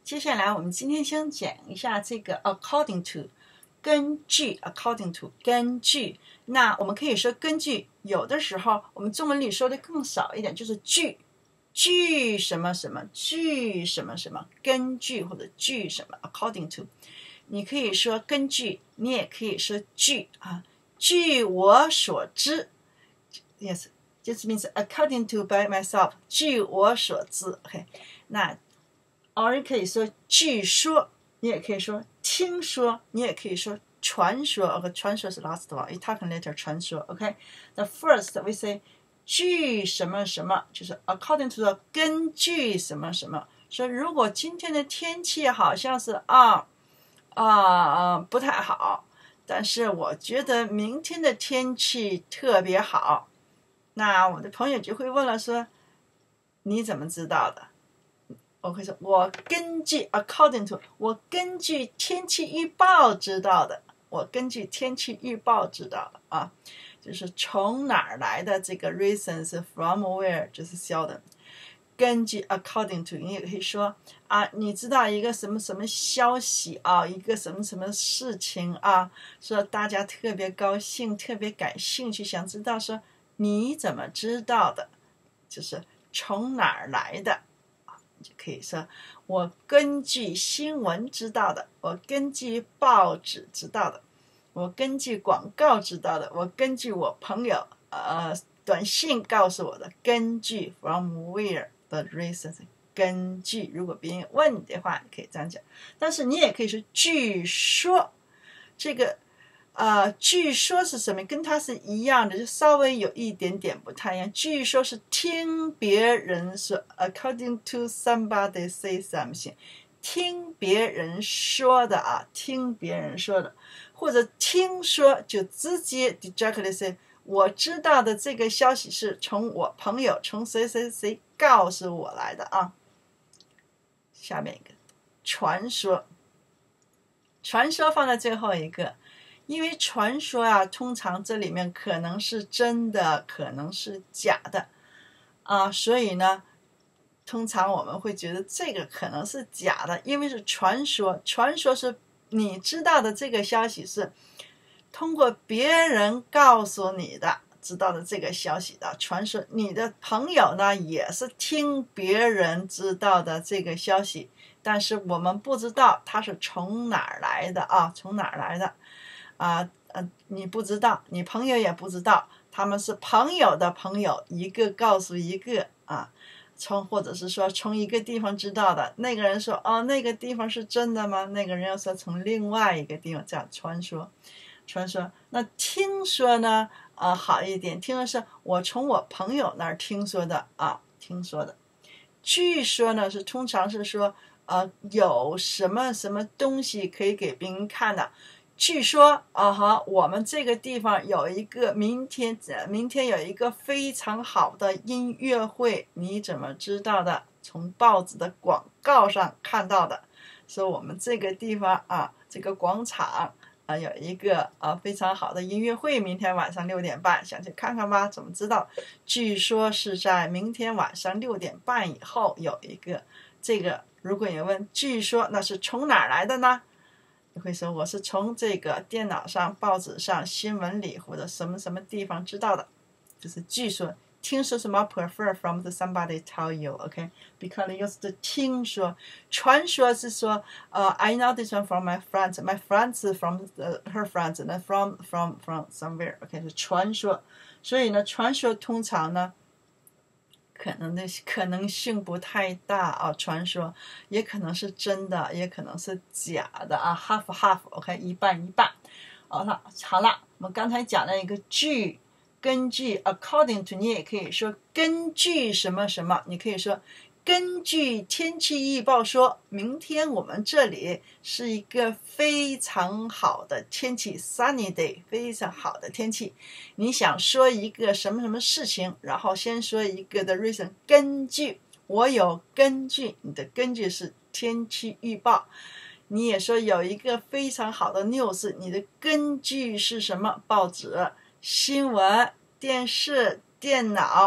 接下来我们今天先讲一下这个 according to 根据 according to 根据。那我们可以说根据，有的时候我们中文里说的更少一点，就是据什么什么，据什么什么，根据或者据什么 according to。你可以说根据，你也可以说据啊。据我所知 ，yes， this means according to by myself， 据我所知 ，OK。那or 可以说据说，你也可以说听说，你也可以说传说。OK， 传说是 last one， we talk later 传说。OK，the first we say 据什么什么，就是 according to 根据什么什么。说如果今天的天气好像是不太好，但是我觉得明天的天气特别好。那我的朋友就会问了，说你怎么知道的？我会说我根据 according to， 我根据天气预报知道的，我根据天气预报知道的啊，就是从哪儿来的这个 reasons from where 就是晓得。根据 according to， 你也可以说啊，你知道一个什么什么消息啊，一个什么什么事情啊，说大家特别高兴，特别感兴趣，想知道说你怎么知道的，就是从哪儿来的。就可以说我根据新闻知道的，我根据报纸知道的，我根据广告知道的，我根据我朋友短信告诉我的。根据 from where the reasons， 根据如果别人问你的话，你可以这样讲。但是你也可以说据说，这个据说是什么？跟它是一样的，就稍微有一点点不太一样。据说是听别人说 ，according to somebody say something， 听别人说的啊，听别人说的，或者听说就直接 directly say， 我知道的这个消息是从我朋友，从谁谁谁告诉我来的啊。下面一个传说，传说放在最后一个。因为传说啊，通常这里面可能是真的，可能是假的啊，所以呢，通常我们会觉得这个可能是假的，因为是传说。传说是你知道的这个消息是通过别人告诉你的，知道的这个消息的传说。你的朋友呢，也是听别人知道的这个消息，但是我们不知道他是从哪儿来的啊，从哪儿来的。你不知道，你朋友也不知道，他们是朋友的朋友，一个告诉一个啊，或者是说从一个地方知道的，那个人说那个地方是真的吗？那个人要说从另外一个地方，这样传说。那听说呢好一点，听说是我从我朋友那儿听说的啊，听说的。据说呢是通常是说有什么什么东西可以给别人看的。据说我们这个地方有一个明天有一个非常好的音乐会，你怎么知道的？从报纸的广告上看到的。说我们这个地方这个广场有一个非常好的音乐会，明天晚上6点半，想去看看吧？怎么知道？据说是在明天晚上6点半以后有一个。这个如果你问据说，那是从哪儿来的呢？你会说我是从这个电脑上、报纸上、新闻里或者什么什么地方知道的，就是据说。听说什么 prefer from the somebody tell you， OK？ Because it used to 听说。传说是说I know this one from my friends， my friends from her friends， and from somewhere， OK？ 是传说。所以呢，传说通常呢可能性不太大传说也可能是真的，也可能是假的half half， OK， 一半一半。好了，我们刚才讲了一个据，根据 according to， 你也可以说根据什么什么，你可以说根据天气预报说明天我们这里是一个非常好的天气 sunny day， 非常好的天气。你想说一个什么什么事情，然后先说一个的 reason， 根据，我有根据，你的根据是天气预报。你也说有一个非常好的 news， 你的根据是什么？报纸、新闻、电视、电脑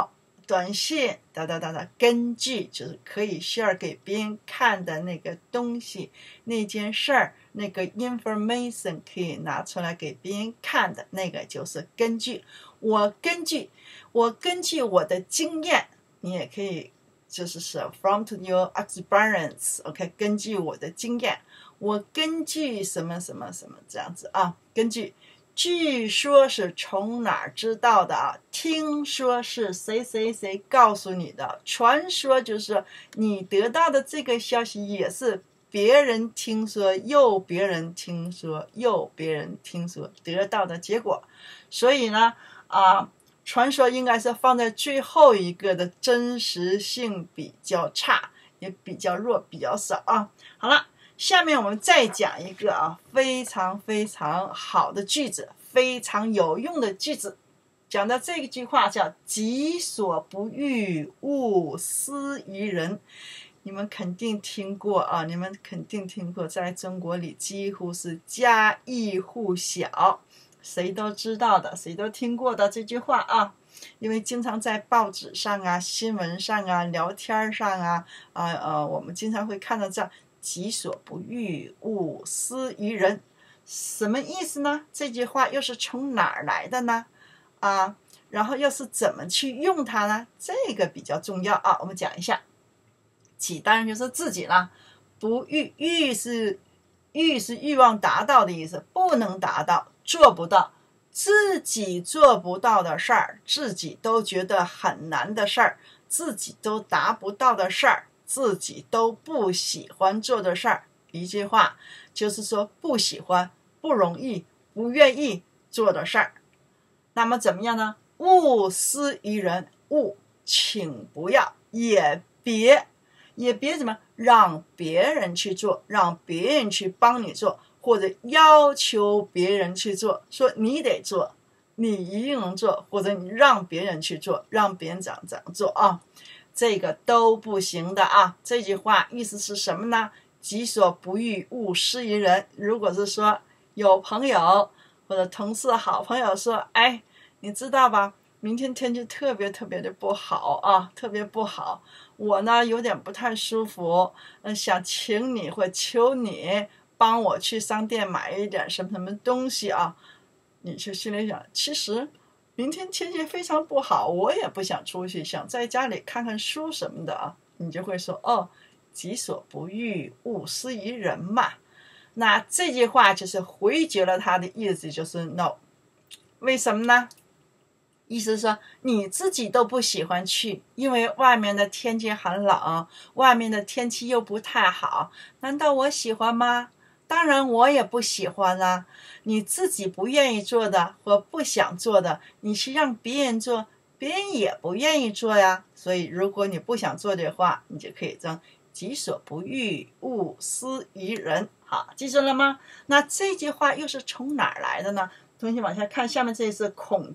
短信哒哒哒哒，根据就是可以 share 给别人看的那个东西，那件事儿，那个 information 可以拿出来给别人看的那个就是根据。我根据我的经验，你也可以就是说 from to your experience， OK， 根据我的经验，我根据什么什么什么这样子啊，根据。据说是从哪儿知道的啊？听说是谁谁谁告诉你的，传说就是你得到的这个消息也是别人听说，又别人听说，又别人听说得到的结果。所以呢，传说应该是放在最后一个的，真实性比较差，也比较弱，比较少啊。好了。下面我们再讲一个非常非常好的句子，非常有用的句子。讲的这句话叫己所不欲，勿施于人。你们肯定听过啊，你们肯定听过，在中国里几乎是家喻户晓，谁都知道的，谁都听过的这句话啊。因为经常在报纸上啊、新闻上啊、聊天上啊，我们经常会看到这样。己所不欲，勿施于人，什么意思呢？这句话又是从哪儿来的呢？然后又是怎么去用它呢？这个比较重要啊，我们讲一下。己当然就是自己了，不欲，欲是欲望达到的意思，不能达到，做不到，自己做不到的事儿，自己都觉得很难的事儿，自己都达不到的事儿。自己都不喜欢做的事儿，一句话就是说不喜欢、不容易、不愿意做的事儿。那么怎么样呢？勿施于人，勿，请不要，也别怎么让别人去做，让别人去帮你做，或者要求别人去做，说你得做，你一定能做，或者你让别人去做，让别人怎样做啊。这个都不行的啊！这句话意思是什么呢？己所不欲，勿施于人。如果是说有朋友或者同事、好朋友说，哎，你知道吧？明天天气特别特别的不好啊，特别不好。我呢有点不太舒服，想请你或求你帮我去商店买一点什么什么东西啊。你就心里想，其实。明天天气非常不好，我也不想出去，想在家里看看书什么的啊。你就会说，己所不欲，勿施于人嘛。那这句话就是回绝了他的意思，就是 no。为什么呢？意思是说你自己都不喜欢去，因为外面的天气很冷，外面的天气又不太好，难道我喜欢吗？当然我也不喜欢啦。你自己不愿意做的或不想做的，你去让别人做，别人也不愿意做呀。所以如果你不想做的话，你就可以这样，己所不欲，勿施于人。好，记住了吗？那这句话又是从哪儿来的呢？同学往下看，下面这是孔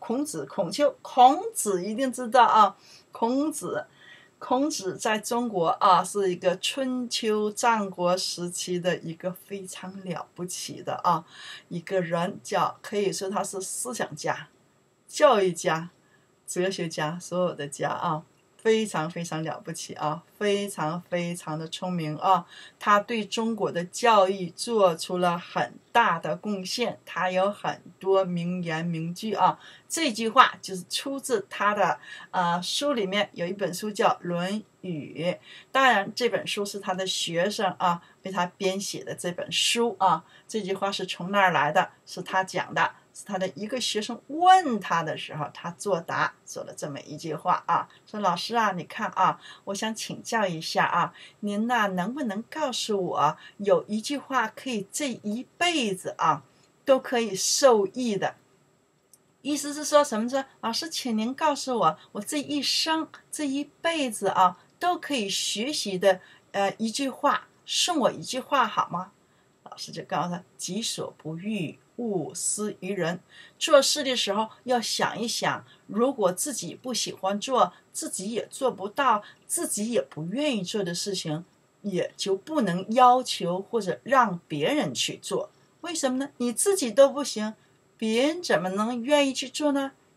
子一定知道啊。孔子在中国是一个春秋战国时期的一个非常了不起的一个人，可以说他是思想家、教育家、哲学家，所有的家非常非常了不起非常非常的聪明他对中国的教育做出了很大的贡献，他有很多名言名句这句话就是出自他的书里面，有一本书叫《论语》，当然这本书是他的学生为他编写的这本书这句话是从那儿来的，是他讲的，是他的一个学生问他的时候，他作答说了这么一句话说老师你看我想请教一下您能不能告诉我有一句话可以这一辈子都可以受益的？意思是说什么？说老师，请您告诉我，我这一生这一辈子都可以学习的一句话，送我一句话好吗？老师就告诉他，己所不欲，勿施于人。做事的时候要想一想，如果自己不喜欢做，自己也做不到，自己也不愿意做的事情，也就不能要求或者让别人去做。为什么呢？你自己都不行，别人怎么能愿意去做呢？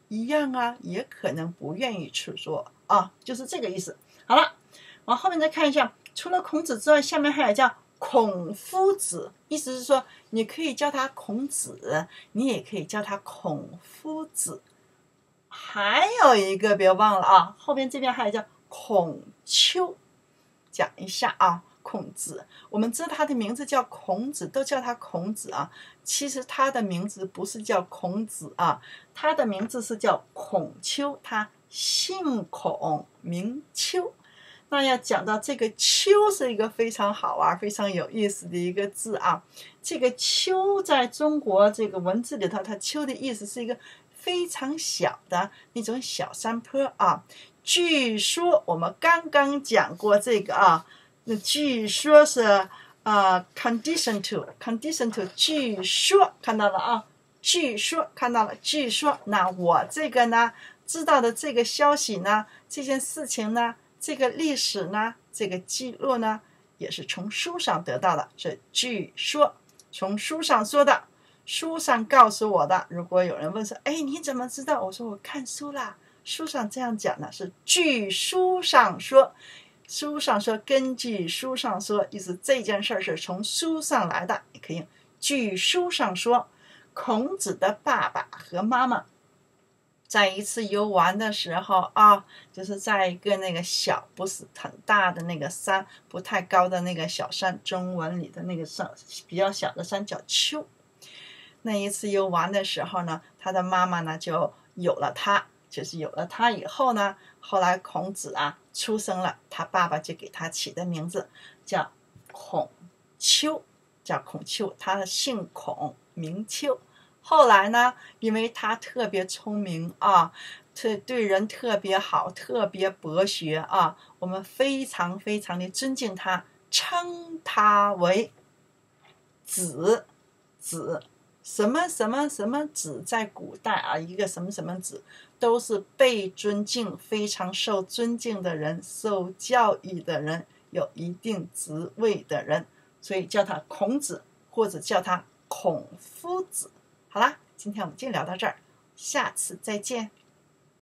一样啊，也可能不愿意去做啊，就是这个意思。好了，往后面再看一下，除了孔子之外，下面还有叫孔夫子，意思是说你可以叫他孔子，你也可以叫他孔夫子。还有一个别忘了啊，后边这边还有叫孔丘，讲一下啊。孔子，我们知道他的名字叫孔子，都叫他孔子啊。其实他的名字不是叫孔子啊，他的名字是叫孔丘，他姓孔，名丘。那要讲到这个丘是一个非常好玩、非常有意思的一个字啊。这个丘在中国这个文字里头，它丘的意思是一个非常小的那种小山坡啊。据说我们刚刚讲过这个啊。那据说是condition to 据说看到了啊，据说看到了，据说。那我这个呢，知道的这个消息呢，这件事情呢，这个历史呢，这个记录呢，也是从书上得到的，是据说，从书上说的，书上告诉我的。如果有人问说，哎，你怎么知道？我说我看书啦，书上这样讲的，是据书上说。书上说，根据书上说，意思这件事是从书上来的，也可以用据书上说。孔子的爸爸和妈妈在一次游玩的时候啊，就是在一个那个小不是很大的那个山，不太高的那个小山，中文里的那个山比较小的山叫丘。那一次游玩的时候呢，他的妈妈呢就有了他，就是有了他以后呢，后来孔子啊出生了，他爸爸就给他起的名字叫孔丘，叫孔丘，他姓孔，名丘。后来呢，因为他特别聪明啊，对人特别好，特别博学啊，我们非常非常的尊敬他，称他为子。什么什么什么子，在古代啊，一个什么什么子都是被尊敬、非常受尊敬的人，受教育的人，有一定职位的人，所以叫他孔子，或者叫他孔夫子。好啦，今天我们就聊到这儿，下次再见。